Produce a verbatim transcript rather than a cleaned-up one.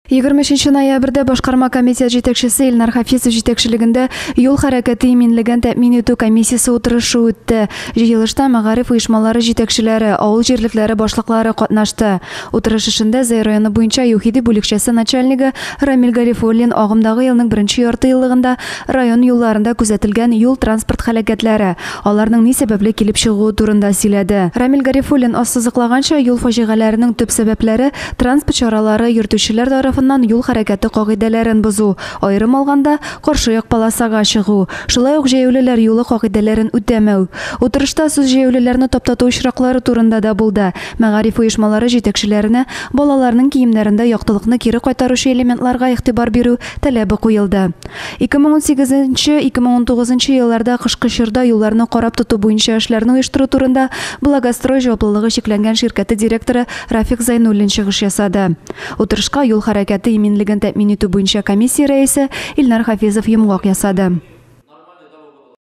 егерменче ноябрьдә башкарма комитет җитәкчесе Илнар Хафизов җитәкчелегендә юл хәрәкәте иминлеген тәэмин итү комиссиясе утырышы үтте. Җыелышта мәгариф оешмалары җитәкчеләре, авыл җирлекләре башлыклары катнашты. Утырыш эшендә Зәй районы буенча ЮХИДИ бүлекчәсе начальнигы Рамил Гарифуллин агымдагы елның беренче яртыеллыгында район юлларында күзәтелгән юл транспорт һәлакәтләре, аларның ни сәбәпле килеп чыгуы турында сөйләде. Рамил Гарифуллин ассызыклаганча, юл фаҗигаләренең төп сәбәпләре транспорт чаралары йөртүчеләр тарафыннан юл хәрәкәте кагыйдәләрен бозу, аерым алганда каршы як полосага чыгу, шулай ук җәяүлеләр юлы кагыйдәләрен үтәмәү. Утырышта сүз җәяүлеләрне таптату очраклары турында да булды. Мәгариф оешмалары җитәкчеләренә балаларның киемнәрендә яктылыкны кире кайтаручы элементларга игътибар бирү таләбе куелды. ике мең унсигезенче - ике мең унтугызынчы елларда кышкы чорда юлларны карап тоту буенча эшләрне оештыру турында Благострой җаваплылыгы шикләнгән ширкәте директоры Рафик Зайнуллин чыгыш ясады. Утырышка юл хәрәкәте иминлеген тәэмин итү буенча комиссия рәисе Илнар Хафизов йомгак ясады.